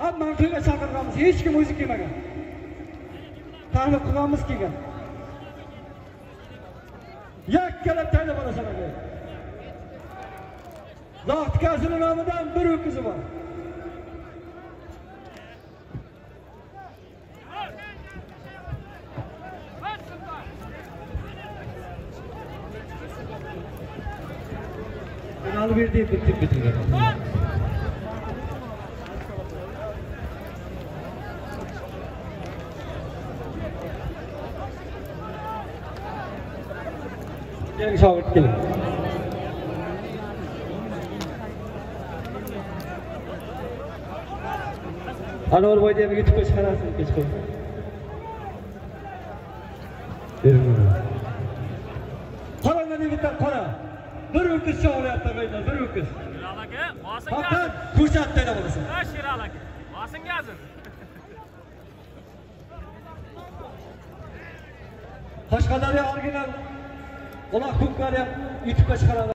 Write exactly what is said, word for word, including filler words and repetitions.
Hamma to'yga chaqirganmiz, hech kim o'zi kelmagan. Tahlil qilganmiz kelgan. Yakkalab taylab olasan aka. Zohid Kazini nomidan bir ho'kizi bor. Penaltı verdi, bitip bitirdi. Gelin şahit gelin. Anor boy diye bir YouTube çıkarasın geç koy. Verin onu. Kola ne bitti kola. Bir öküz çağırıyaptı beyler, bir öküz. Hakan kuşat dene bulasın. Ha Şiralak. Basın gelsin. Qashqadaryo orijinal Uloq Ko'klar YouTube çıkaran.